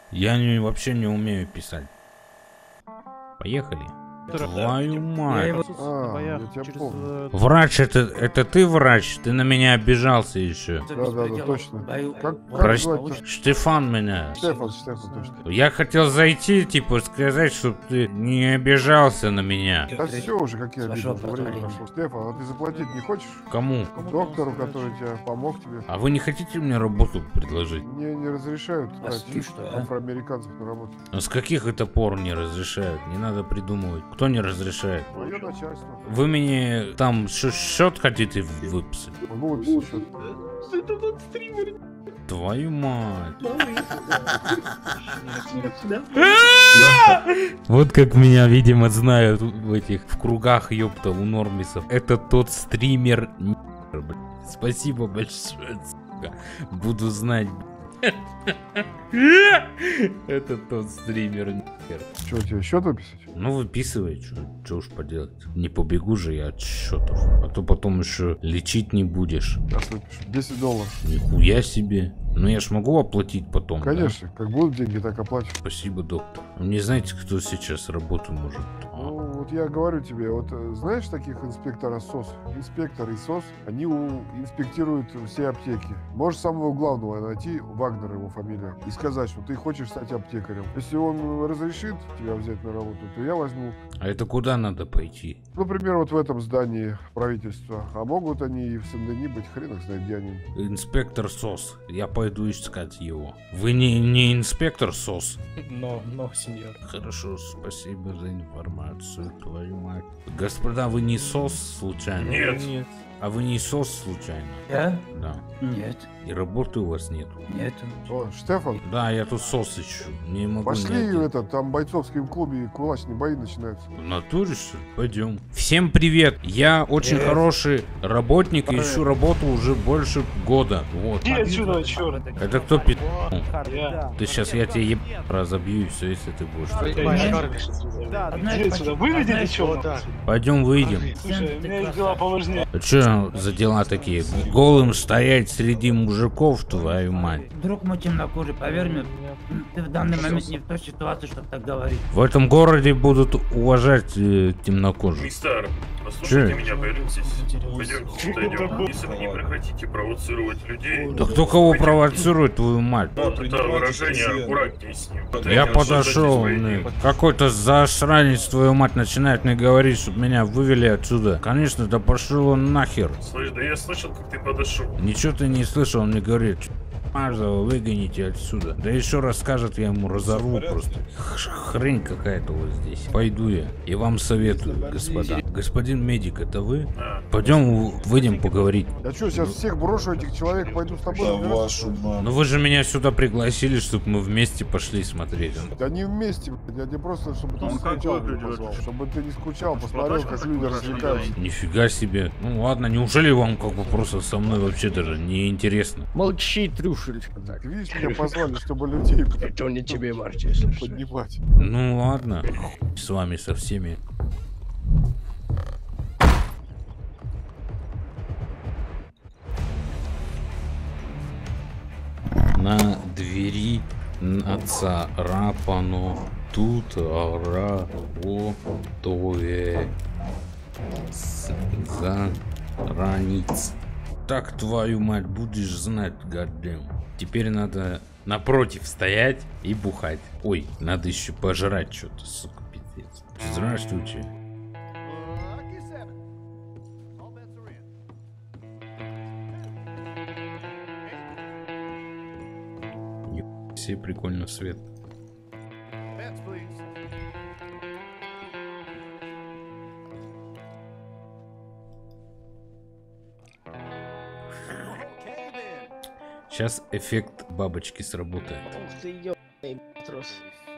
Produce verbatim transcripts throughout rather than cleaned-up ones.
Я не, вообще не умею писать. Поехали. Твою мать. А, я тебя помню. Врач, это, это ты врач? Ты на меня обижался еще. Да, да, да, точно. Как, как Прости, звать-то? Штефан меня. Штефан, Штефан, точно. Я хотел зайти, типа, сказать, чтобы ты не обижался на меня. Да все уже, какие обиды, время прошло. Стефан, а ты заплатить не хочешь? Кому? Доктору, который тебя помог тебе. А вы не хотите мне работу предложить? Мне не разрешают А брать ты что, а? афроамериканцев на работу. А с каких это пор не разрешают? Не надо придумывать. Кто не разрешает? Мое начальство. Вы мне там ш- счет хотите выписать? Могу выписать счет. Твою мать. Вот как меня, видимо, знают в этих в кругах, ёпта, у нормисов. Это тот стример. Блядь. Спасибо большое, сука. Буду знать. Это тот стример. Что, тебе счет выписать? Ну, выписывай, что уж поделать. Не побегу же я от счетов. А то потом еще лечить не будешь. Сейчас выпишу. десять долларов. Нихуя себе. Ну я ж могу оплатить потом. Конечно, как будут деньги, так оплачу. Да? Спасибо, доктор. Не знаете, кто сейчас работу может? Ну, А. вот я говорю тебе, вот э, знаешь таких инспекторов СОС? Инспектор и СОС, они у- инспектируют все аптеки. Можешь самого главного найти, Вагнер его фамилия, и сказать, что ты хочешь стать аптекарем. Если он разрешит тебя взять на работу, то я возьму. А это куда надо пойти? Например, вот в этом здании правительства. А могут они и в Сен-Дени быть, хрен их знает, где они. Инспектор СОС. Я пойду искать его. Вы не, не инспектор СОС? Но, но, сеньор. Хорошо, спасибо за информацию, твою мать. Господа, вы не СОС случайно? Нет. Нет. А вы не СОС случайно? Я? Да. Нет. И работы у вас нету? Нету. О, Штефан, Да, я тут СОС ищу. Не могу пошли найти. в это, там в бойцовском клубе кулачные бои начинаются. В натуре, что ли? Пойдем. Всем привет. Я очень Привет. хороший работник и Привет. ищу работу уже больше года. Вот. Иди отсюда, черт. Это кто пи***? Я. Ты сейчас я тебе еб... разобью и все, если ты будешь. Иди отсюда. Выведи ты черт. Пойдем выйдем. Слушай, у меня есть дела поважнее. А что за дела такие? Голым стоять среди мужиков, твою мать. Друг мой темнокожий, поверь мне, ты в данный момент не в той ситуации, чтобы так говорить. В этом городе будут уважать э, темнокожих. Мистер, послушайте Чё? меня, пойдем здесь. Пойдемте отойдем. Если вы не прекратите провоцировать людей... Да кто кого провоцирует, твою мать? Вот это выражение аккуратнее с ним. Я Не подошел, обсуждайте свои мне какой-то засранец, твою мать, начинает мне говорить, чтобы меня вывели отсюда. Конечно, да пошел он нахер. Слышь, да я слышал, как ты подошел. Ничего ты не слышал, он мне говорит, Мазова, выгоните отсюда. Да еще раз скажет, я ему разорву просто. Х- Хрень какая-то вот здесь. Пойду я. И вам советую, господа. Господин медик, это вы? А, Пойдем выйдем поговорить. Я что, сейчас всех брошу этих человек, пойду с тобой разбираться? Ну вы же меня сюда пригласили, чтобы мы вместе пошли смотреть. Да не вместе, блядь, я тебе просто, чтобы ты не скучал, позвал. Чтобы ты не скучал, посмотрел, как люди развлекаются. Нифига себе. Ну ладно, неужели вам как бы просто со мной вообще даже не интересно? Молчи, трюшечка. Так, видишь, меня позвали, чтобы людей Это не тебе, Марти, слушай. поднимать. Ну ладно, хуй с вами со всеми. На двери нацарапано тут работое за границ. Так, твою мать, будешь знать, гаддем. Теперь надо напротив стоять и бухать. Ой, надо еще пожрать что-то, сука, пиздец. Здравствуйте. Еб- Все прикольно свет. Сейчас эффект бабочки сработает. Ух ты, ёбаный трос.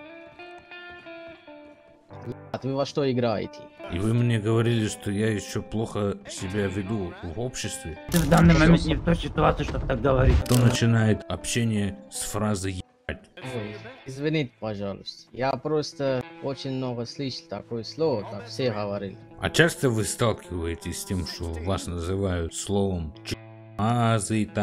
А вы во что играете? И вы мне говорили, что я еще плохо себя веду в обществе. Ты в данный момент не в той ситуации, чтобы так говорить. Кто начинает общение с фразы «ебать». Ой, извините, пожалуйста. Я просто очень много слышал такое слово, так все говорили. А часто вы сталкиваетесь с тем, что вас называют словом «чмазы» там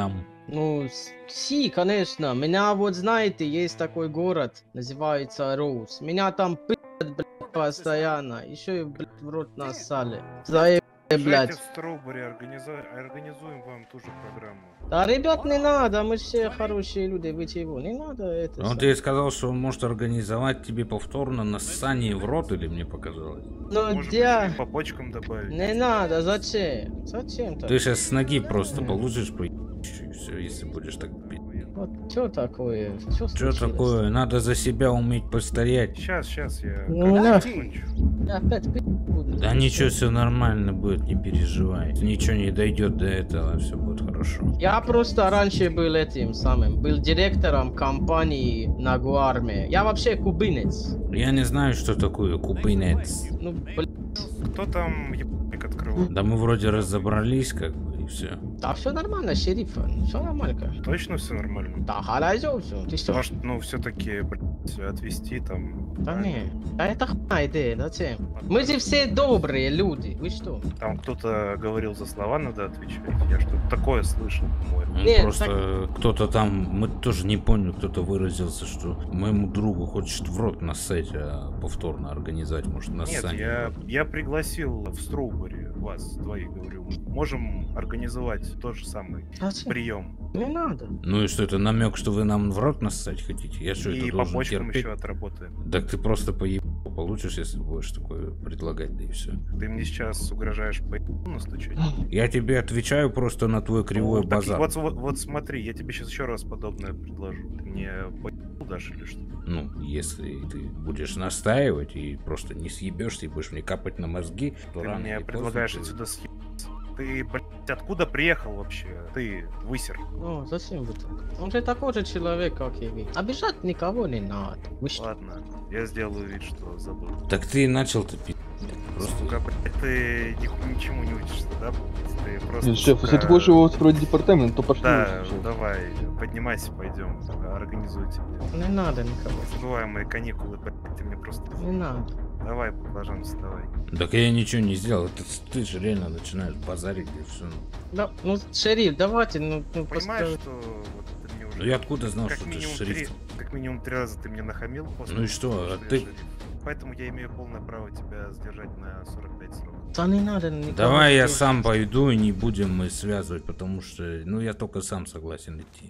Ну, с- си, конечно. Меня вот, знаете, есть такой город, называется Роуз. Меня там пи***т, блядь, постоянно. Еще и, блядь, в рот нассали. Заебали, Приезжайте блядь. в Строубери, организуем, организуем вам ту же программу. Да, ребят, не надо, мы все хорошие люди, вы чего? Не надо это. Он всё. тебе сказал, что он может организовать тебе повторно нассание в рот, или мне показалось? Ну, Можем я... еще и по почкам добавить. Не надо, зачем? Зачем так? Ты сейчас с ноги просто получишь по и все, если будешь так пить. Вот что такое? Что Что такое? Надо за себя уметь постоять. Сейчас, сейчас я Ну, как на- закончу. Я опять пи*** буду. Да ничего, все нормально будет, не переживай. Ничего не дойдет до этого, все будет хорошо. Я просто раньше был этим самым, был директором компании на Гуарме. Я вообще кубинец. Я не знаю, что такое кубинец. Ну, блин, Кто там ебаник открыл? Да мы вроде разобрались, как бы, и все. да все нормально, шериф, все нормально. Точно все нормально? Да, хорошо все. Ты что? Может, ну, все-таки, блядь, отвезти там... Да а, не, да это хуйня идея, зачем? Мы же все добрые люди, вы что? Там кто-то говорил, за слова надо отвечать. Я что-то такое слышал, по-моему. Ну, Нет, просто кто-то там, мы тоже не поняли, кто-то выразился, что моему другу хочет в рот нассать, а повторно организовать, может, Нет, нассание. я, я пригласил в Строубери вас двоих, говорю. Можем организовать тот же самый Зачем? прием. Не надо. Ну и что, это намек, что вы нам в рот нассать хотите? Я что, И это по должен почкам терпеть? еще отработаем. Так ты просто поеб получишь, если будешь такое предлагать, да и все. Ты мне сейчас угрожаешь по ебу настучать? Я тебе отвечаю просто на твой кривой Ну, так базар. Вот, вот, вот смотри, я тебе сейчас еще раз подобное предложу. Ты мне по ебу дашь или что? Ну, если ты будешь настаивать и просто не съебешься и будешь мне капать на мозги, то Ты рано мне или поздно предлагаешь ты- отсюда съебаться. Ты, блядь, откуда приехал вообще? Ты, высер. Ну, зачем вы так? Он же такой же человек, как и вы. Обижать никого не надо. Вы что? Ладно, я сделаю вид, что забыл. Так ты и начал-то пи***. Просто... Сука, блядь, ты ни- ничему не учишься, да? блядь? Ты просто, Нет, шеф, сука, если ты хочешь его вроде департамент, то пошли. Да, уже, шеф. давай, поднимайся, пойдем, организуй тебе. Не надо никого. Забывай мои каникулы, блядь, ты мне просто... Не надо. Давай, пожалуйста, давай. Так я ничего не сделал, это ты же реально начинаешь базарить и все. Да, ну, шериф, давайте, ну, ну Понимаешь, просто... что вот ты мне уже... Ну я откуда знал, как что ты минимум, шериф? три, как минимум три раза ты мне нахамил после Ну и того, что, а я ты- шериф. Поэтому я имею полное право тебя сдержать на сорок пять сроков. Да не надо никого. Давай я здесь. сам пойду и не будем мы связывать, потому что, ну я только сам согласен идти.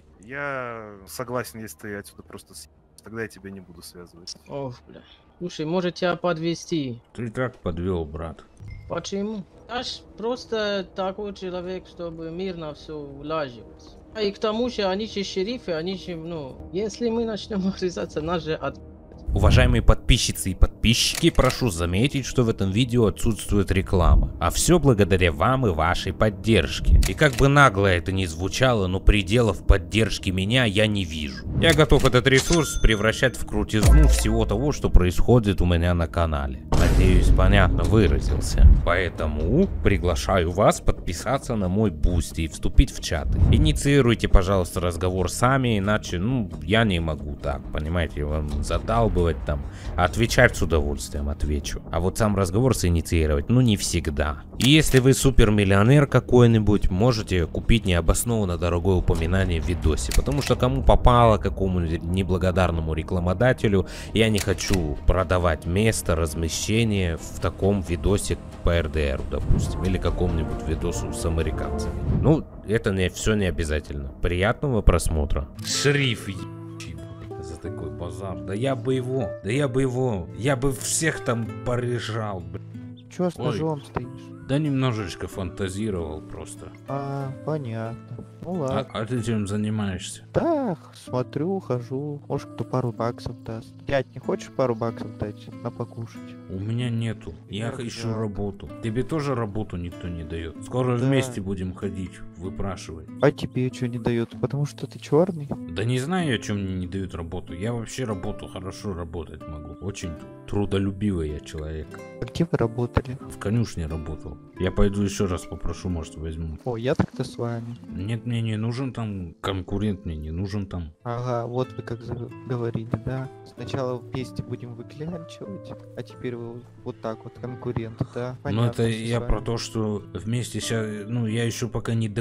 Я согласен, если ты отсюда просто съебешь, тогда я тебя не буду связывать. Ох, бля. Слушай, может тебя подвести? Ты так подвел, брат. Почему? Я ж просто такой человек, чтобы мирно все улаживалось. А и к тому же, они же шерифы, они же, ну, если мы начнем огрызаться, нас же от... Уважаемые подписчицы и подписчики, прошу заметить, что в этом видео отсутствует реклама. А все благодаря вам и вашей поддержке. И как бы нагло это ни звучало, но пределов поддержки меня я не вижу. Я готов этот ресурс превращать в крутизну всего того, что происходит у меня на канале. Надеюсь, понятно выразился. Поэтому приглашаю вас подписаться на мой бусти и вступить в чаты. Инициируйте, пожалуйста, разговор сами, иначе, ну, я не могу так, понимаете, вам задалбывать там. Отвечать с удовольствием отвечу. А вот сам разговор синициировать, ну, не всегда. И если вы супермиллионер какой-нибудь, можете купить необоснованно дорогое упоминание в видосе. Потому что кому попало, какому-нибудь неблагодарному рекламодателю, я не хочу продавать место размещения в таком видосе по эр дэ эру, допустим, или какому-нибудь видосу с американцами. Ну, это не все не обязательно. Приятного просмотра. Шериф, ебучий, за такой базар. Да я бы его, да я бы его, я бы всех там порежал, блин. Чё с Ой. ножом стоишь? Да немножечко фантазировал просто. А, понятно. Ну А, ладно. а ты чем занимаешься? Да, смотрю, хожу. Может, кто пару баксов даст. Дядь, не хочешь пару баксов дать на покушать? У меня нету. Я Как ищу жалко. работу. Тебе тоже работу никто не дает. Скоро Да. вместе будем ходить, выпрашивать. А тебе что не дают? Потому что ты черный? Да не знаю, о чем мне не дают работу. Я вообще работу хорошо работать могу. Очень трудолюбивый я человек. А где вы работали? В конюшне работал. Я пойду еще раз попрошу, может, возьму. О, я так-то с вами. Нет, мне не нужен там конкурент, мне не нужен там. Ага, вот вы как за- говорили, да? Сначала вместе будем выклянчивать, а теперь вы вот так вот конкуренты, да? Но Понятно, это всё я с про вами. то, что вместе сейчас, ну, я еще пока не до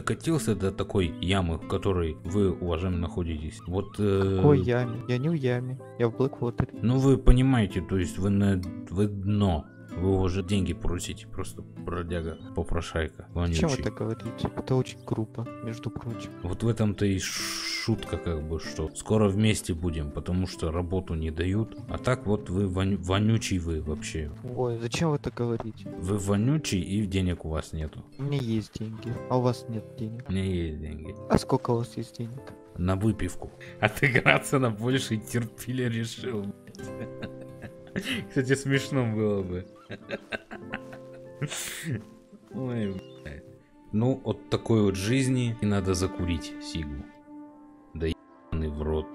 докатился до такой ямы, в которой вы, уважаемый, находитесь? Вот... Э... В какой яме? Я не в яме, я в Блэквотере. Ну вы понимаете, то есть вы на... вы дно. Вы уже деньги просите, просто бродяга, попрошайка, вонючий. Чем вы так говорите? Это очень грубо, между прочим. Вот в этом-то и шутка, как бы, что скоро вместе будем, потому что работу не дают. А так вот вы воню... вонючий вы вообще. Ой, зачем вы так говорите? Вы вонючий и денег у вас нету. У меня есть деньги, а у вас нет денег. У меня есть деньги. А сколько у вас есть денег? На выпивку. Отыграться на большей терпили решил. Кстати, смешно было бы. Ой, блядь. Ну, от такой вот жизни и надо закурить сигу. Да ебаный в рот.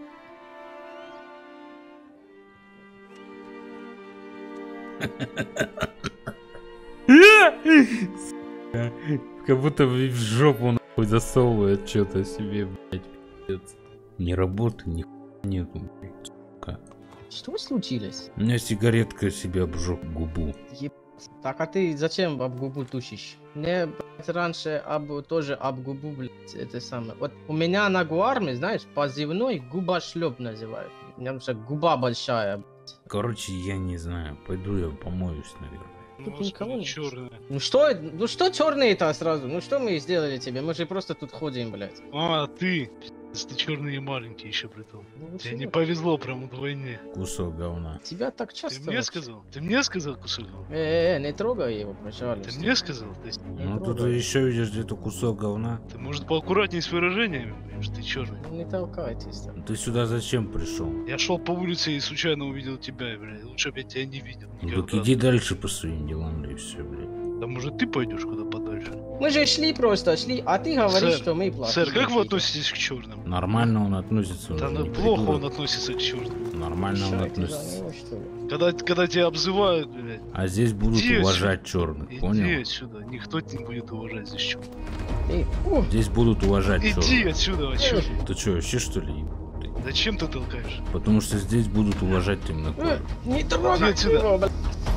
Как будто в жопу нахуй засовывает что-то себе, блядь, пиздец. Ни работы, ни хуя нету, блядь, сука. Что случилось? У меня сигаретка себе обжег губу. Еб... Так, а ты зачем об губу тушишь? Мне, блядь, раньше об, тоже об губу, блядь, это самое. Вот у меня на Гуарме, знаешь, позывной губошлеп называют. У меня уже губа большая, блядь. Короче, я не знаю. Пойду я помоюсь, наверное. Тут никого нет. Ну что, ну что черные-то сразу? Ну что мы сделали тебе? Мы же просто тут ходим, блядь. А, ты... Ты черный и маленький еще при том. Ну, тебе не повезло прям вдвойне. Кусок говна. Тебя так часто... Ты мне вообще сказал? Ты мне сказал кусок говна? Э, э, не трогай его, пожалуйста. Ты мне сказал? Ты... Ну тут еще видишь где-то кусок говна. Ты, может, поаккуратнее с выражениями, потому что ты черный. Ну, не толкайтесь там. Ты сюда зачем пришел? Я шел по улице и случайно увидел тебя, блядь. Лучше бы я тебя не видел. Ну так иди дальше по своим делам, да и все, блядь. Да может ты пойдешь куда подальше? Мы же шли просто, шли, а ты говоришь, Сэр, что мы плохие. Сэр, как вы относитесь к черным? Нормально он относится. Да, он ну, плохо придурок. он относится к черным. Нормально он Решайте за относится. него, что ли? Когда, когда тебя обзывают, блядь. А здесь будут Иди уважать отсюда. черных, Иди понял? отсюда. Никто не будет уважать здесь черных. Эй, ух, Здесь будут уважать Иди черных. отсюда, черный. Ты что, вообще что ли? ебанутый? Зачем ты толкаешь? Потому что здесь будут уважать темнокожих. э, не трогай Иди отсюда. его, блядь.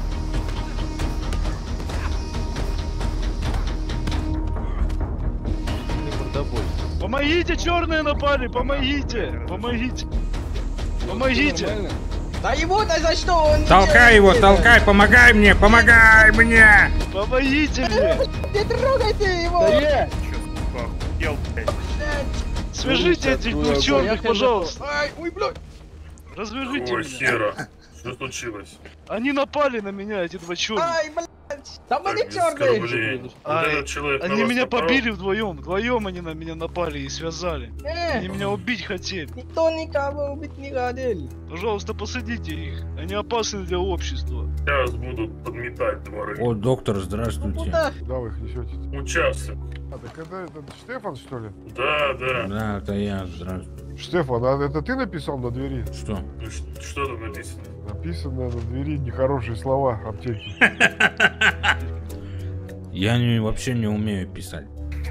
Помогите, черные напали! Помогите! Помогите! Помогите! Да его-то за что? Он не Толкай делает его, это. толкай, помогай мне, помогай мне! Помогите мне! Не трогайте его! Свяжите этих двух черных, пожалуйста! Ай, ой, блядь! Развяжите Ой, меня! хера. Что случилось? Они напали на меня, эти два черных! Ай, блядь! Там Так, они без черные! оскорблений. Вот Ай, этот человек на Они вас меня напал? побили вдвоем, вдвоем они на меня напали и связали. Они Э, меня убить хотели. никто никого убить не хотел. Пожалуйста, посадите их. Они опасны для общества. Сейчас будут подметать дворы. О, доктор, здравствуйте. Куда? Куда вы их несете? Участок. А, так это, это Штефан, что ли? Да, да. Да, это я, здравствуйте. Штефан, а это ты написал на двери? Что? Ну, ш- что там написано? Написано на двери нехорошие слова аптеки. Я не, вообще не умею писать.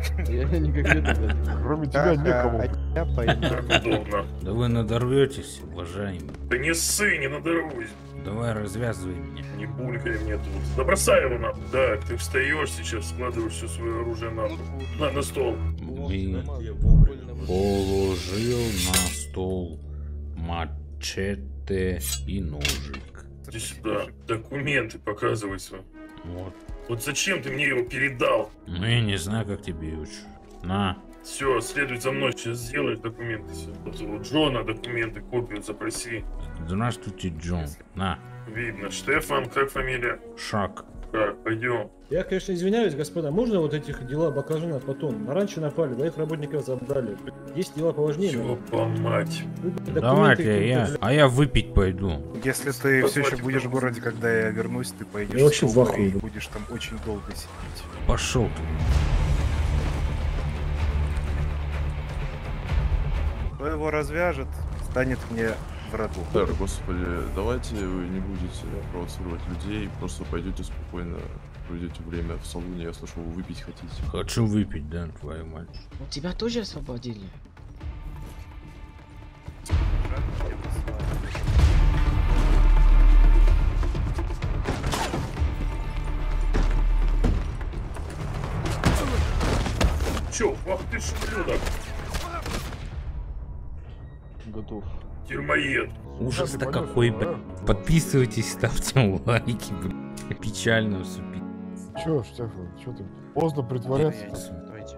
Кроме тебя некому. А я пойду. Как удобно. Да вы надорветесь, уважаемый. Да не ссы, не надорвусь. Давай развязывай меня. Не булькай мне тут. Да бросай его нахуй. Да, ты встаешь сейчас, складываешь все свое оружие на пол. На, на стол. Вы положил на стол мачете и ножик. Иди сюда. Документы показывай свои. Вот. Вот зачем ты мне его передал? Ну я не знаю, как тебе учу. На. Все, следуй за мной, сейчас сделаешь документы. все. Вот у Джона документы, копию запроси. Здравствуйте, Джон. На. Видно. Штефан, как фамилия? Шаг. Так, пойдем. Я, конечно, извиняюсь, господа, можно вот этих дела баклажана потом? На раньше напали, двоих работников забрали. Есть дела поважнее. Ёпа мать. Давайте я. А я выпить пойду. Если ты все еще будешь в городе, когда я вернусь, ты пойдешь Я вообще в в клуб ахуе. и будешь там очень долго сидеть. Пошел ты. Кто его развяжет, станет мне в роду. Сэр, господи, давайте вы не будете провоцировать людей, просто пойдете спокойно, проведете время в салоне, я слышал, вы выпить хотите. Хочу выпить, да, твою мать. Ну, тебя тоже освободили. Чё, Ах ты ж ублюдок. Готов. Термоед. Ужас-то какой, блядь. Подписывайтесь, ставьте лайки, блядь. Печально все, пи***ц. Чё, Штефан, чё ты? Поздно притворяться. Давайте.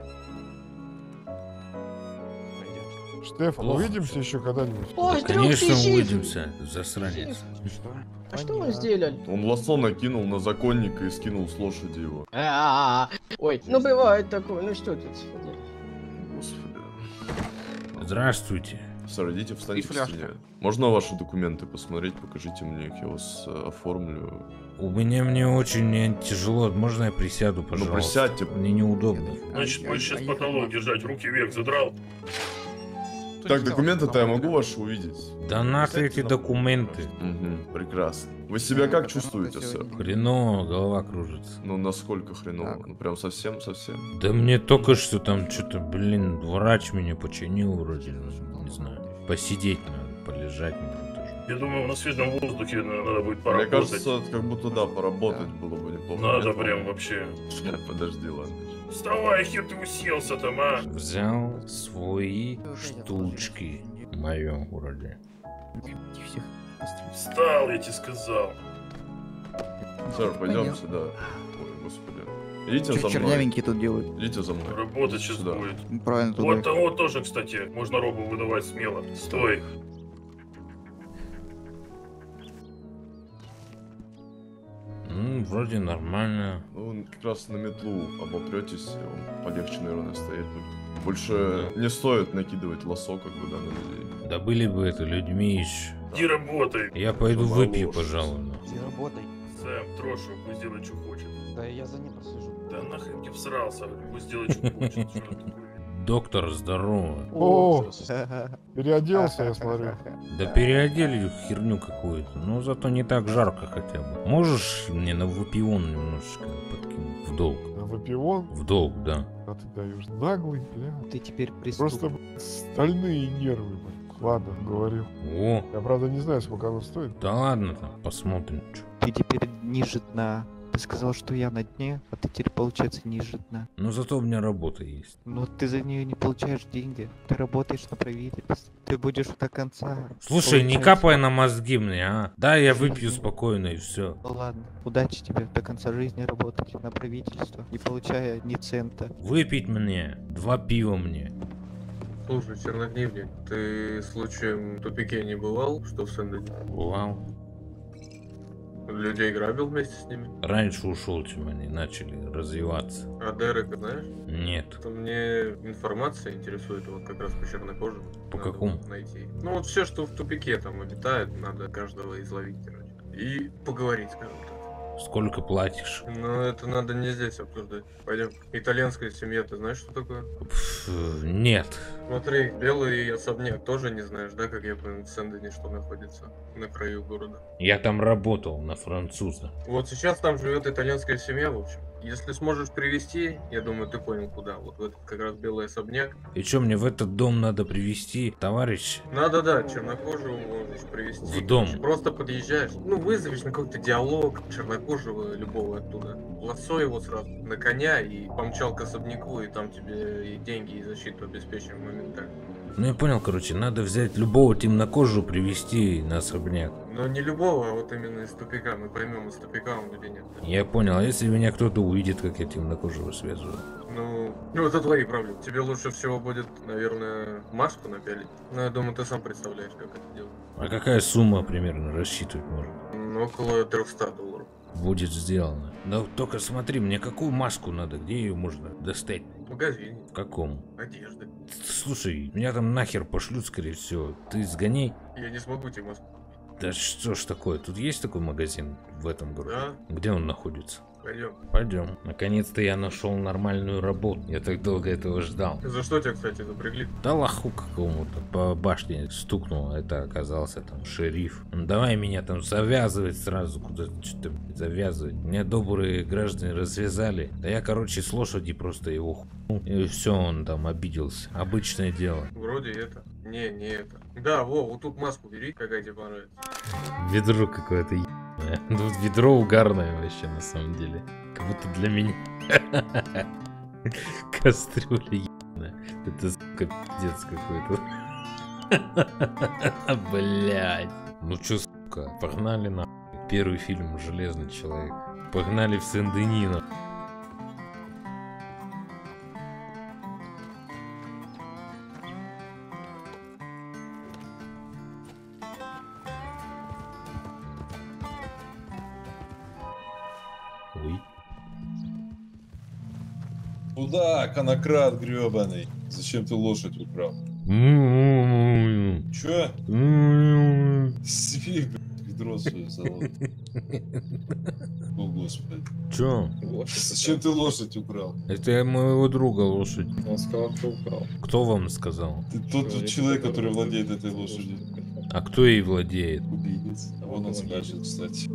Штефан, Плохо. увидимся еще когда-нибудь? Ой, Да, конечно, трёх тысяч! увидимся, засранец. А что вы сделали? Он лассо накинул на законника и скинул с лошади его. А, Ой, ну бывает такое, ну что тут? Господи. Здравствуйте. Сэр, идите встаньте И к фляжка. стене. Можно ваши документы посмотреть? Покажите мне их, я вас э, оформлю. У меня мне очень мне тяжело. Можно я присяду, пожалуйста? Ну присядьте. Мне неудобно. Значит, будешь сейчас потолок держать, руки вверх задрал. Так, документы-то я могу ваши увидеть? Да нахуй эти документы. Угу, прекрасно. Вы себя как чувствуете, сэр? Хреново, голова кружится. Ну, насколько хреново? Ну, прям совсем-совсем? Да мне только что там что-то, блин, врач меня починил вроде, ну, не знаю. Посидеть надо, полежать надо тоже. Я думаю, на свежем воздухе на- надо будет Мне поработать. кажется, как будто да, поработать было бы неплохо. Надо Нет, прям по-моему? вообще. Подожди, ладно. Вставай, хер ты уселся там, а? Взял свои штучки. Мое вроде. Встал, я тебе сказал. Сэр, пойдем сюда. Ой, господи. Идите Чё за мной. чернявенькие тут делают? Идите за мной. Работать сейчас Сюда. будет. Правильно, туда. Вот того тоже, кстати, можно робу выдавать смело. Стой. Ну, вроде нормально. Ну, вы как раз на метлу обопретесь, и вам полегче, наверное, стоять будет. Больше не стоит накидывать лосо, как бы, да, на людей. Да были бы это людьми еще. Иди работай. Я пойду Помоложе. выпью, пожалуй. ну. Иди работай. Сэм, трошу, пусть делает, что хочет. Да я за ним прослежу. Да нахрен не всрался, пусть делает, что хочет. Что это такое? Доктор, здорово. О, переоделся, я смотрю. Да переодели херню какую-то, но зато не так жарко хотя бы. Можешь мне на выпион немножечко подкинуть? В долг. На выпивон? В долг, да. А ты даешь наглый, бля. Ты теперь Просто преступник. блядь, стальные нервы, блядь. Ладно, говорил. О, Я правда не знаю, сколько оно стоит. да ладно там, посмотрим. Чё. Ты теперь ниже дна. Ты сказал, что я на дне, а ты теперь, получается, ниже дна. Но зато у меня работа есть. Но ты за нее не получаешь деньги. Ты работаешь на правительство. Ты будешь до конца. Слушай, не получать. капай на мозги мне, а. Да, я выпью спокойно и все. Ну ладно, удачи тебе до конца жизни работать на правительство, не получая ни цента. Выпить мне, два пива мне. Слушай, черногневник, ты случаем в тупике не бывал, что в Сэндоне? Бывал. Людей грабил вместе с ними? Раньше ушел, чем они начали развиваться. А Дерека знаешь? Нет. Это мне информация интересует вот как раз по чернокожим. По Надо какому? Найти. Ну вот все, что в тупике там обитает, надо каждого изловить, короче. И поговорить, скажем так. Сколько платишь? Но это надо не здесь обсуждать. Пойдем. Итальянская семья, ты знаешь, что такое? Пф, нет. Смотри, белый особняк тоже не знаешь, да, как я понял, в Сэндоне, что находится на краю города. Я там работал на француза. Вот сейчас там живет итальянская семья, в общем. Если сможешь привезти, я думаю, ты понял, куда. Вот в этот как раз белый особняк. И что, мне в этот дом надо привезти, товарищ? Надо, да, чернокожего можешь привезти. В дом. Просто подъезжаешь. Ну, вызовешь на какой-то диалог чернокожего любого оттуда. Лассо его сразу на коня и помчал к особняку, и там тебе и деньги, и защиту обеспечим моментально. Ну я понял, короче, надо взять любого темнокожего, привезти на особняк. Но не любого, а вот именно из тупика. Мы поймем, из тупика он или нет. Я понял, а если меня кто-то увидит, как я темнокожего связываю? Ну, ну, это твои проблемы. Тебе лучше всего будет, наверное, маску напялить. Но я думаю, ты сам представляешь, как это делать. А какая сумма примерно рассчитывать можно? Ну, около трехсот долларов. Будет сделано. Да только смотри, мне какую маску надо, где ее можно достать? В магазине. В каком? Одежды. Слушай, меня там нахер пошлют, скорее всего. Ты сгоняй. Я не смогу тебе маску. Да что ж такое, тут есть такой магазин в этом городе? Да. Где он находится? Пойдем. Пойдем. Наконец-то я нашел нормальную работу. Я так долго этого ждал. За что тебя, кстати, запрягли? Да лоху какому-то по башне стукнул, а это оказался там шериф. Ну, давай меня там завязывать сразу, куда-то что-то завязывать. Меня добрые граждане развязали. Да я, короче, с лошади просто его хуйнул. И все, он там обиделся. Обычное дело. Вроде это. Не, не это. Да, во, вот тут маску бери, какая тебе понравится. Ведро какое-то ебаное. Тут ведро угарное вообще на самом деле. Как будто для меня. Кастрюля ебаная. Это, сука, пиздец какой-то. Блять. Ну чё, сука, погнали на. Первый фильм «Железный человек». Погнали в Сен-Дени, на. Ой. Куда, конократ гребаный? Зачем ты лошадь украл? Чё? Сви, блядь, ведро свое залог. О, господи. Чё? Зачем ты лошадь украл? Это я моего друга лошадь. Он сказал, кто украл. Кто вам сказал? Ты тот человек, человек который владеет этой лошадью. А кто ей владеет? Убийц. Вон он скажет, кстати.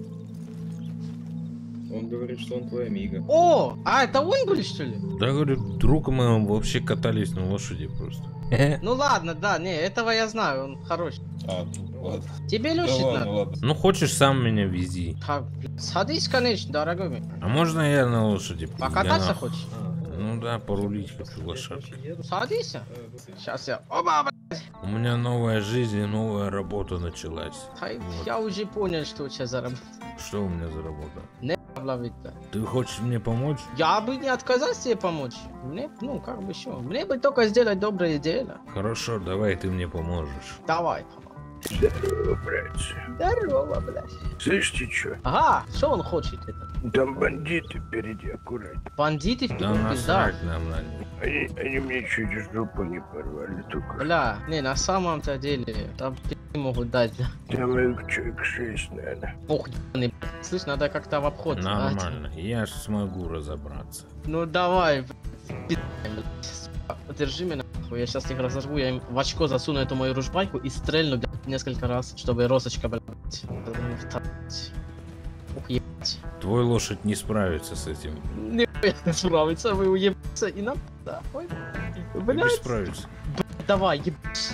Он говорит, что он твой амиго. О, а это он был, что ли? Да, говорю, друг мы вообще катались на лошади просто. Ну ладно, да, не, этого я знаю, он хороший. А, ну ладно. Тебе Да лошадь ладно, надо? ладно. Ну хочешь, сам меня вези. Ха, садись, конечно, дорогой мой. А можно я на лошади? Покататься Я на- хочешь? Ну да, порулить хочу лошадкой. Садись. Сейчас я... Оба, блядь. У меня новая жизнь и новая работа началась. Хай, Вот. я уже понял, что у тебя за работа. Что у меня за работа? Не ловить-то. Ты хочешь мне помочь? Я бы не отказался тебе помочь. Мне, ну, как бы что. Мне бы только сделать доброе дело. Хорошо, давай ты мне поможешь. Давай. Здорово, братцы. Здорово, блядь. Слышите, что? Ага, что он хочет это? Там бандиты впереди, аккуратно. Бандиты в Да пизда. насрать нам на них. Они, они мне чуть жопу не порвали только. Бля, не, на самом-то деле, там пи*** могут дать. Там их человек шесть, наверное. Ох, ебаный, блядь. Слышь, надо как-то в обход. а? Нормально, я ж смогу разобраться. Ну давай, блядь, пи***й, блядь. Сука, держи меня нахуй, я сейчас их разожгу, я им в очко засуну эту мою ружбайку и стрельну, блядь, несколько раз, чтобы росочка, блядь, блядь. Ух, ебать. Твой лошадь не справится с этим. Не не справится, вы уебаться и нам, да, ой, Ты блядь. будешь справиться. Блядь, давай, ебать.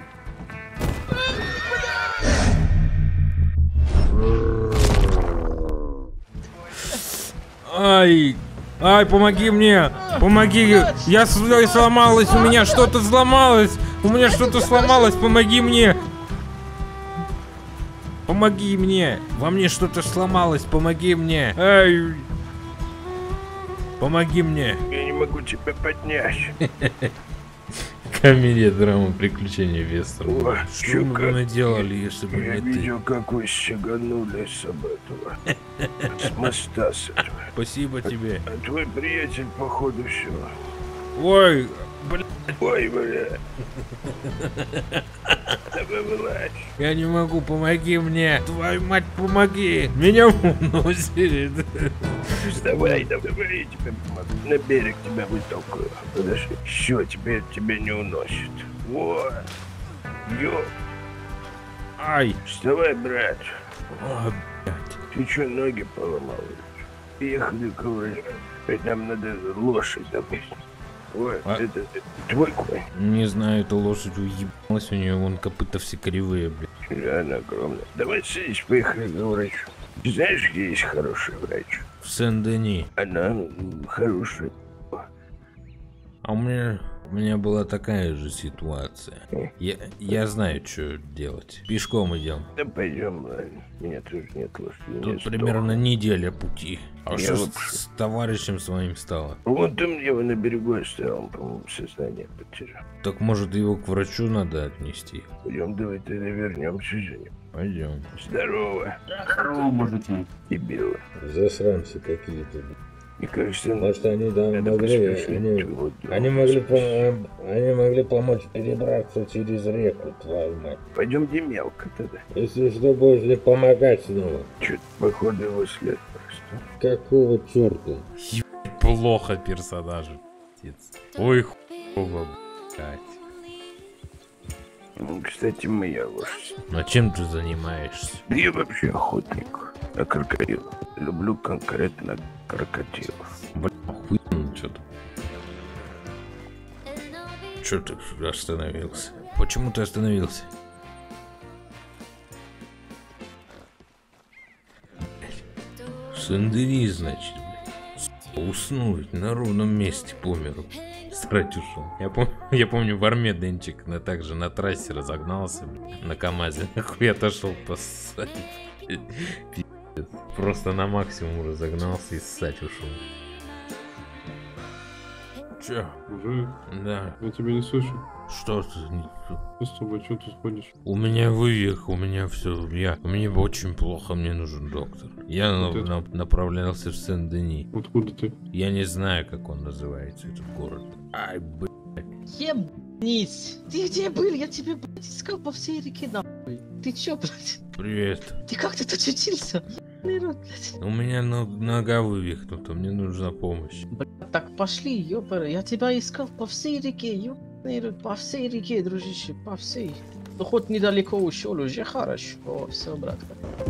Ай! Ай, помоги мне! Помоги! Я с- сломалась, у меня что-то сломалось! У меня что-то сломалось, помоги мне! Помоги мне! Во мне что-то сломалось, помоги мне! Ай! Помоги мне! Я не могу тебя поднять. Комедия, драма, приключения Вестера. О, Что чё, мы бы как- наделали, если бы Я не ты? видел, как вы сиганули с этого. С моста с этого. Спасибо тебе. А твой приятель, походу, все. Ой, блядь. Ой, бля. Давай вылазь. Я не могу, помоги мне! Твою мать, помоги! Меня уносит! Давай, давай, давай, я тебе помогу. На берег тебя вытолкаю. Подожди. Все, теперь тебя не уносит. Вот. Ё. Ай! Вставай, брат. О, блядь. Ты что, ноги поломал? Ехали к врачу. Ведь нам надо лошадь добыть. Вот, А- это, это твой конь. Не знаю, эта лошадь уебалась, у нее вон копыта все кривые, блядь. Она огромная. Давай садись, поехали к врачу. Ты знаешь, где есть хороший врач? В Сен-Дени. Она м, хорошая. А у меня, у меня была такая же ситуация. Я, я знаю, что делать. Пешком идем. Да пойдем, ладно. Меня тоже нет лошади. Тут нет примерно неделя пути. А Я что вот- с, с товарищем своим стало? Вот там его на берегу оставил, он, по-моему, сознание потерял. Так может его к врачу надо отнести? Пойдем, давай тогда вернемся за ним. Пойдем. Здорово. Здорово, мужики. И бело. Засранцы какие-то. Мне кажется, Может, они да, надо могли, поспешить. они, Вот, они могли, пом- они могли помочь перебраться через реку, твою мать. Пойдемте мелко тогда. Если что, будешь ли помогать снова? Чё-то, походу, его след просто. Какого черта? Плохо персонажу, птиц. Ой, хуево, блядь. Ну, кстати, моя лошадь. А чем ты занимаешься? Да я вообще охотник на крокодилов. Люблю конкретно крокодилов. Бля, охуенно что-то. Че ты остановился? Почему ты остановился? Сен-Дени, значит, блядь. Уснуть на ровном месте по миру. срать ушел. Я, пом я помню, в Арме Денчик на, также на трассе разогнался, блин, на КамАЗе. Нахуй отошел поссать. Пиздец. Просто на максимум разогнался и ссать ушел. Че? Уже? Да. Я тебя не слышу. Что ты? Что с тобой? Что ты ходишь? У меня вывих, у меня все. Я, мне очень плохо, мне нужен доктор. Я Вот на, на, направлялся в Сен-Дени. Откуда ты? Я не знаю, как он называется, этот город. Ай, блядь. Ебнись! Ты где был? Я тебя, блядь, искал по всей реке, нахуй. Ты чё, блядь? Привет. Ты как тут очутился? Ебаный рот, блядь. У меня нога вывихнута, мне нужна помощь. Блядь, так пошли, ёпара. Я тебя искал по всей реке, ёбаный рот. По всей реке, дружище, по всей. Ну хоть недалеко ушел, уже хорошо. О, все, братка.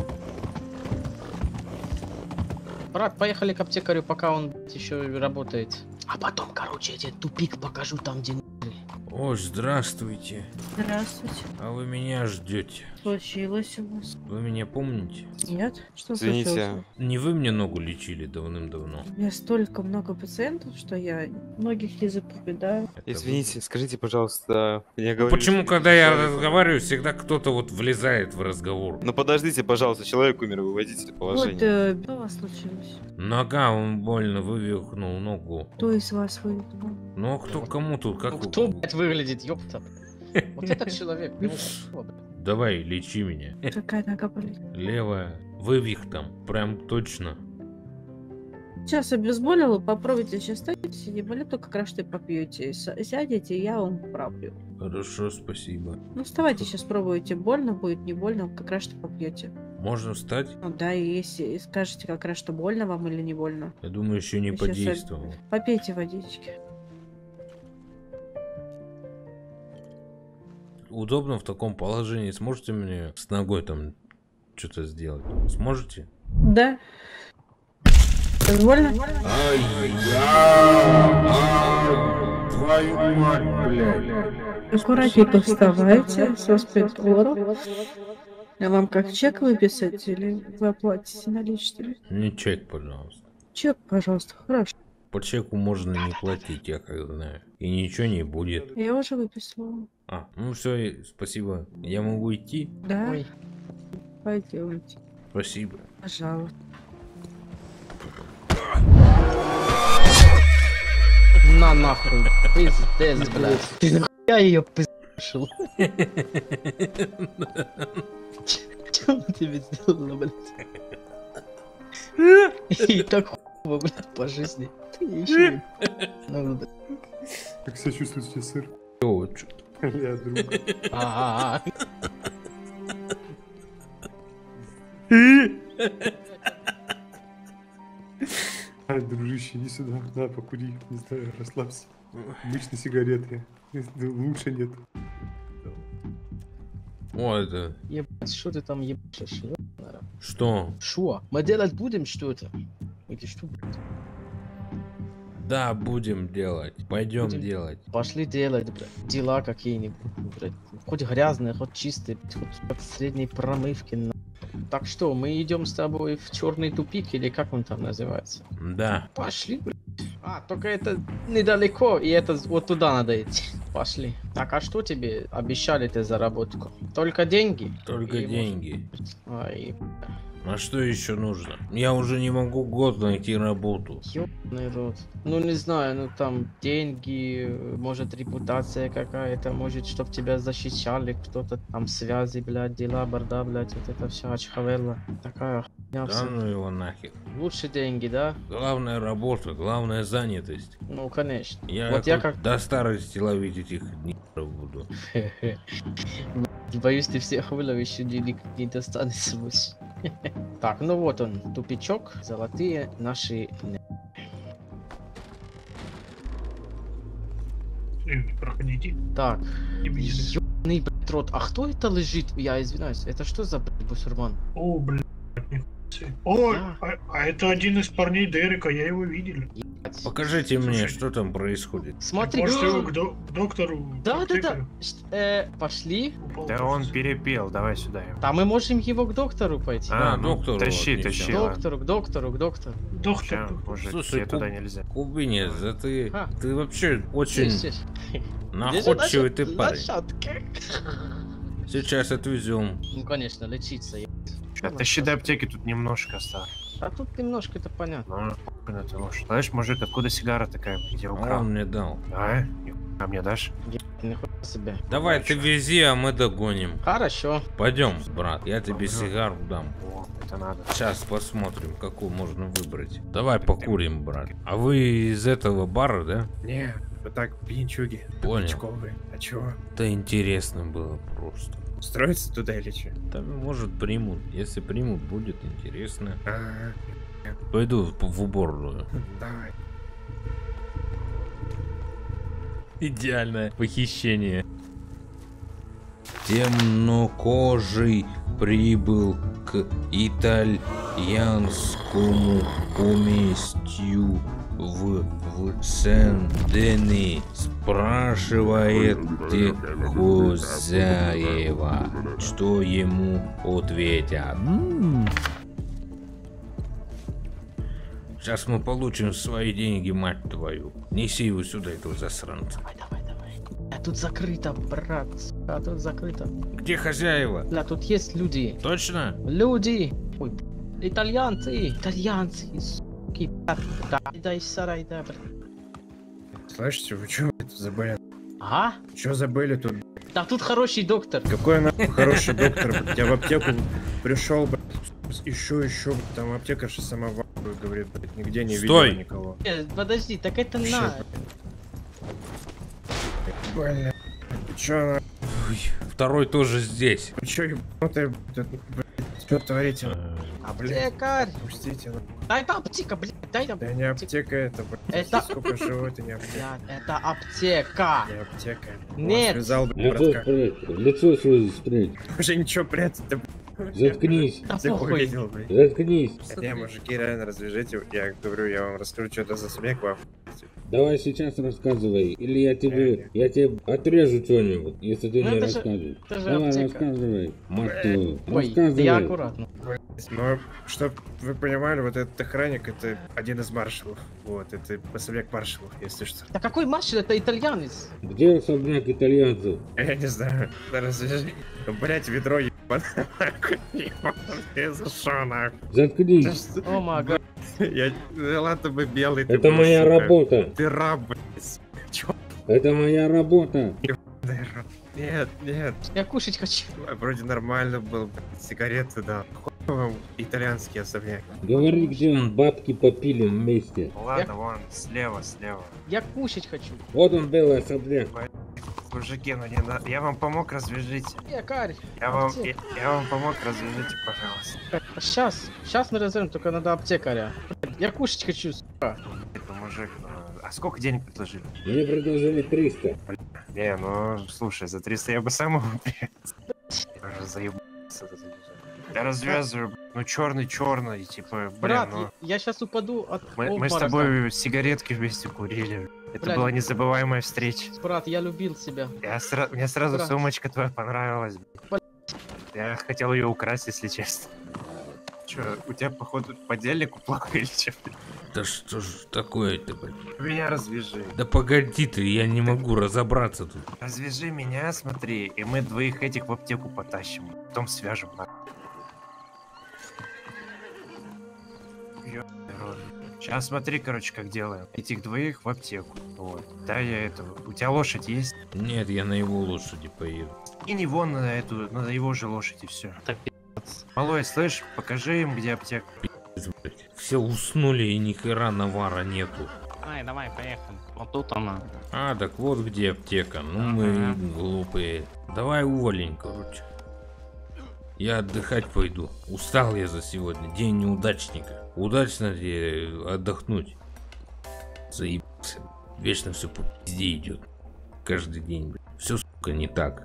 Брат, поехали к аптекарю, пока он еще работает. А потом, короче, я тебе тупик покажу там, где... О, здравствуйте. Здравствуйте. А вы меня ждете? Случилось у вас? Вы меня помните? Нет? Что Извините, случилось? не вы мне ногу лечили давным-давно? У меня столько много пациентов, что я многих не запоминаю. Извините, скажите, пожалуйста, я говорю... Почему, когда я разговариваю, всегда кто-то вот влезает в разговор? Ну подождите, пожалуйста, человек умер, выводите это положение. Вот, э, что у вас случилось? Нога, он больно вывихнул ногу. Кто из вас вывихнул? Ну а кто кому тут, как... Ну, кто, блядь, выглядит, ёпта? Вот этот человек, ну, Давай, лечи меня. Какая нога болит? Левая. Вывих там, прям точно. Сейчас обезболила, попробуйте сейчас ставить, не болит, только как раз что попьете. Сядете, я вам поправлю. Хорошо, спасибо. Ну вставайте, сейчас пробуйте, больно будет, не больно, как раз что попьете. Можно встать? Ну да, и если скажете как раз, что больно вам или не больно. Я думаю, еще не Я щас подействовал. Попейте водички. Удобно в таком положении. Сможете мне с ногой там что-то сделать? Сможете? Да. Больно? Твою мать, блядь. Аккуратненько вставайте со спидором. А вам как чек выписать или вы оплатите наличными? Не чек, пожалуйста. Чек, пожалуйста, хорошо. По чеку можно не платить, я как знаю. И ничего не будет. Я уже выписала. А, ну все, спасибо. Я могу идти? Да. Ой. Пойдемте. Спасибо. Пожалуйста. На нахуй. Пиздец, блядь. Ты нахуя ее пиздошил? Что она тебе сделала, блядь? И так хуево, блядь, по жизни. Ты еще ну, блядь. Как себя чувствует сейчас, сэр? О, чё? Я друг. А-а-а. Ай, дружище, иди сюда, на, покури, не знаю, расслабься. Обычно сигареты, лучше нет. О, это... Ебать, что ты там ебашишь? Что? Шо? Мы делать будем что-то? Или что? Да, будем делать. Пойдем Будем? делать. Пошли делать, блядь. Дела какие-нибудь, блядь. Хоть грязные, хоть чистые, хоть от средней промывки. На... Так что, мы идем с тобой в черный тупик, или как он там называется? Да. Пошли, блядь. А, только это недалеко, и это вот туда надо идти. Пошли. Так, а что тебе обещали-то заработку? Только деньги? Только И деньги. Может... Ай, А что еще нужно? Я уже не могу год найти работу. ёбаный рот. Ну не знаю, ну там деньги, может репутация какая-то, может чтоб тебя защищали, кто-то там связи, блядь, дела, барда, блядь, вот это вся ачхавелла. Такая хуйня. Да вся. ну его нахер. Лучше деньги, да? Главная работа, главная занятость. Ну конечно. Я, вот я хоть как... до старости ловить этих нихеров буду. Боюсь, ты всех выловишь и денег не достанется больше. Так, ну вот он, тупичок, золотые наши... Проходите. Так, ёбаный, блядь, рот. А кто это лежит? Я извиняюсь, это что за, блядь, бусурман? О, блядь, Ой, а, а это один из парней Дерека, я его видел. Покажите мне, что там происходит. Смотри, Может, его к, до- к доктору? Да, да, да. Э, пошли. Да он перепел, давай сюда его. Да мы можем его к доктору пойти. А, ну, доктору, тащи, вот, тащи. К доктору, к доктору, к доктору. Доктор. Мужик, Слушай, тебе туда Куб- нельзя. Кубинец, да ты, А. ты вообще очень Здесь, здесь. находчивый ты Здесь парень. лошадка. Сейчас отвезем. Ну, конечно, лечиться. я- Тащи до аптеки, тут немножко осталось. А тут немножко это понятно. Ну, похуй на ты можешь. Знаешь, мужик, откуда сигара такая? Я А украл. он мне дал. А? А мне дашь? Нихуя себе. Давай ты вези, а мы догоним. Хорошо. Пойдем, брат, я тебе сигару дам. О, это надо. Сейчас посмотрим, какую можно выбрать. Давай покурим, брат. А вы из этого бара, да? Не, вот так, пьянчуги. Понял. Пьянчуговые. А чего? Да интересно было просто. Строиться туда или что? Да, может, примут. Если примут, будет интересно. Ага. Пойду в, в уборную. Давай. Идеальное похищение. Темнокожий прибыл к итальянскому поместью в, в Сен-Дени. Спрашивает хозяева, что ему ответят. Сейчас мы получим свои деньги, мать твою. Неси его сюда, этого засранца. Давай, давай, давай. А тут закрыто, брат. А тут закрыто. Где хозяева? Да, тут есть люди. Точно? Люди. Ой, итальянцы. Итальянцы. Суки, блядь. Дай, дай, сарай, да, блядь. Слышите, вы что это забыли? Ага. Что забыли тут? Да тут хороший доктор. Какой нахуй хороший доктор, блядь? Я в аптеку пришел, блядь, еще, еще, там аптекарша сама в говорит, блядь, нигде не Стой! видела никого. Э, подожди, так это Вообще, на. Блядь, ты чё, на... Второй тоже здесь. Вы чё, ебанутые, блядь, что творите? А, блядь, Аптекарь. пустите, на... Дай это аптека, блядь, дай там. Да не аптека это, блядь. Это- Сколько живу, это не аптека. Блядь, это аптека. Не аптека. Нет. Он связал, блядь, Лицо братка. спрячь, лицо свое спрячь. Уже ничего прятать, да, блядь. Заткнись. Да Всех похуй. увидел, блядь. Заткнись. Не, мужики, реально развяжите. Я говорю, я вам расскажу, что это за смех вам. Давай сейчас рассказывай, или я тебе, я тебе отрежу что-нибудь, если ты Ну, не это же- расскажешь. это же Давай аптека. рассказывай, мать твою, Ой, рассказывай. я аккуратно. Но, чтоб вы понимали, вот этот охранник, это один из маршалов. Вот, это особняк маршалов, если что. Да какой маршал, это итальянец. Где особняк итальянцев? Я не знаю, развяжи. Блять, ведро ебаное. Ебаное, за шо нахуй? Заткнись. О май гад. Я, ладно бы белый. ты Это был, моя сука. работа. Ты раб, блядь. Чё? Это моя работа. Нет, нет. Я кушать хочу. Вроде нормально был, блядь, сигареты, да. Хуй вам итальянский особняк. Говори, где он, бабки попили вместе. Ладно, вон, слева, слева. Я кушать хочу. Вот он, белый особняк. Мужики, ну не надо. Я вам помог, развяжите. Аптекарь. Я вам, я, Аптек. я вам помог, развяжите, пожалуйста. Сейчас, сейчас мы развернем, только надо аптекаря. Я кушать хочу, сука. Это мужик, ну, а сколько денег предложили? Мне предложили триста. Не, ну, слушай, за триста я бы сам его привез. Я уже заебался. Я развязываю, блин, ну черный черный, типа, блин, Брат, ну. я сейчас упаду от Мы, мы с обморока. тобой сигаретки вместе курили. Это Блядь. была незабываемая встреча. Брат, я любил себя. Я сра... Мне сразу Брат. сумочка твоя понравилась. блин. Я хотел ее украсть, если честно. Че, у тебя, походу, подельник уплакал или че? Да что ж такое-то, блин? Меня развяжи. Да погоди ты, я не могу разобраться тут. Развяжи меня, смотри, и мы двоих этих в аптеку потащим. Потом свяжем. Сейчас смотри, короче, как делаем. Этих двоих в аптеку. Вот. Да, я этого. У тебя лошадь есть? Нет, я на его лошади поеду. И не вон на эту, на его же лошадь и все. Малой, слышь, покажи им, где аптека. Все уснули и ни хера навара нету. Давай, давай, поехали. Вот тут она. А, так вот где аптека. Ну мы глупые. Давай уволень, короче. Я отдыхать пойду. Устал я за сегодня. День неудачника. Удачно тебе отдохнуть. Заебался. Вечно все по пизде идет. Каждый день. Все, сука, не так.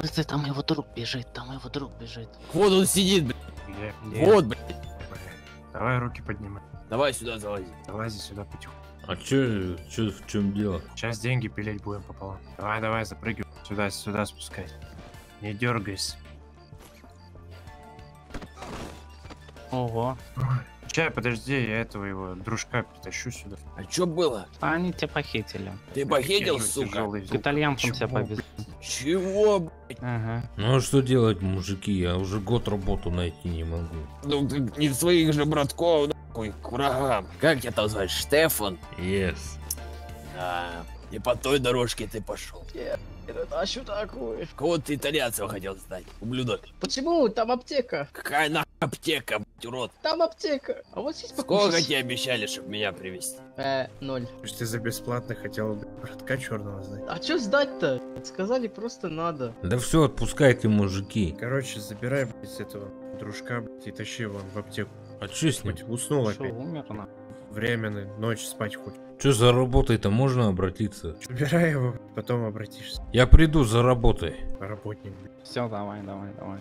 Быстро, там его друг бежит, там его друг бежит. Вот он сидит, блядь. Где? Где? Вот, блядь. Давай руки поднимай. Давай сюда залази. Залази сюда потихоньку. А чё, чё, в чем дело? Сейчас деньги пилить будем пополам. Давай, давай, запрыгивай. Сюда, сюда спускайся. Не дергайся. Ого. Чай, подожди, я этого его дружка притащу сюда. А чё было? А они тебя похитили. Ты похитил, Тяжелый, сука? тяжелый. К итальянцам Чего, тебя повезли. Чего, блядь? Ага. Ну а что делать, мужики? Я уже год работу найти не могу. Ну ты не своих же братков, нахуй, к врагам. Как тебя там звать? Штефан? Yes. Да. И по той дорожке ты пошел. А что такое? Кого ты итальянцев хотел сдать, ублюдок? Почему? Там аптека. Какая нахуй аптека, блядь, урод? Там аптека. А вот здесь Сколько покушать. тебе обещали, чтобы меня привезти? Э, ноль. Что ты за бесплатно хотел братка черного сдать? А что сдать-то? Сказали, просто надо. Да все, отпускайте, мужики. Короче, забирай, блядь, этого дружка, блядь, и тащи его в аптеку. А чё с ним? Хоть уснул Шо, опять. умер на? Временно, ночь спать хоть. Чё за работой-то можно обратиться? Забирай его, потом обратишься. Я приду за работой. Работник, блядь. Все, давай, давай, давай.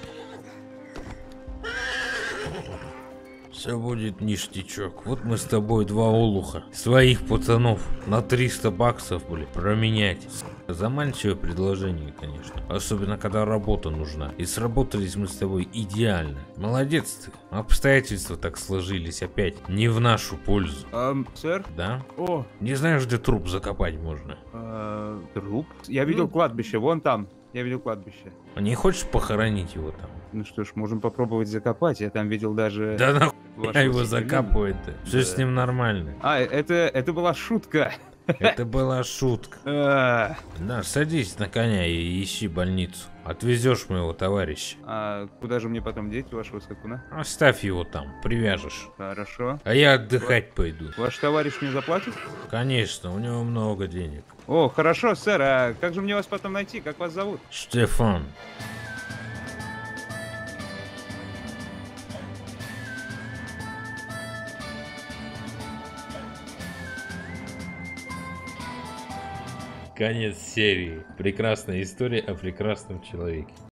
Все будет ништячок. Вот мы с тобой два олуха. Своих пацанов на триста баксов, блин, променять. Заманчивое предложение, конечно. Особенно, когда работа нужна. И сработались мы с тобой идеально. Молодец ты. Обстоятельства так сложились опять. Не в нашу пользу. Эм, сэр? Да? О, Не знаешь, где труп закопать можно? э, труп? Я видел кладбище, вон там. Я видел кладбище. А не хочешь похоронить его там? Ну что ж, можем попробовать закопать. Я там видел даже... Да нахуй вашего его соседа. закапывает-то. Все Да. с ним нормально. А, это, это была шутка. Это была шутка. А, Да, садись на коня и ищи больницу. Отвезешь моего товарища. а куда же мне потом деть вашего скакуна? Оставь его там, привяжешь. Хорошо. А я отдыхать пойду. Ваш товарищ мне заплатит? Конечно, у него много денег. О, хорошо, сэр. А как же мне вас потом найти? Как вас зовут? Штефан. Конец серии. Прекрасная история о прекрасном человеке.